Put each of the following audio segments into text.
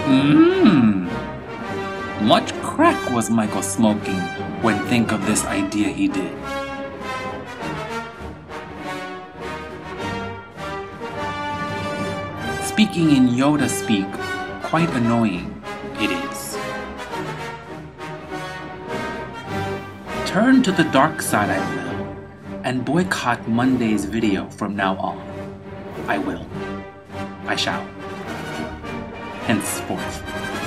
Much crack was Michael smoking when think of this idea he did. Speaking in Yoda speak, quite annoying it is. Turn to the dark side I will, and boycott Monday's video from now on. I will. I shall. Henceforth.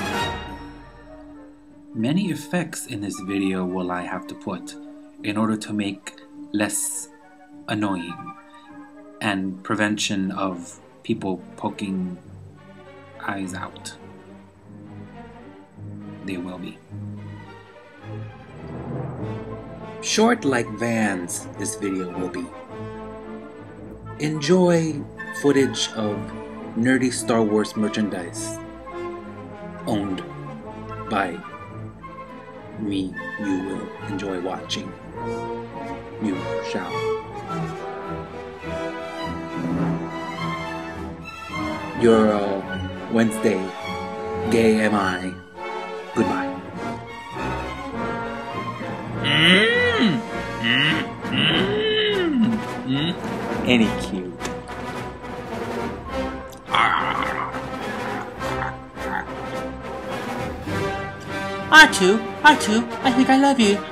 Many effects in this video will I have to put in order to make less annoying and prevention of people poking eyes out. There will be. Short like Vans, this video will be. Enjoy footage of nerdy Star Wars merchandise owned by me. You will enjoy watching. You shall. Your Wednesday gay am I. Goodbye. Any cute. R2, I think I love you.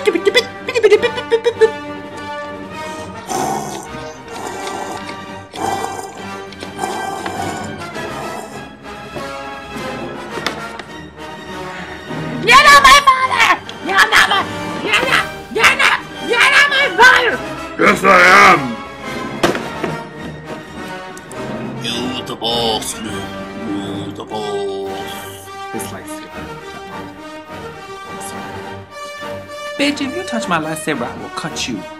You're not my father! You're not my father! Yes, I am! You the boss, Luke. You the boss. This lightsaber. Bitch, if you touch my lightsaber, I will cut you.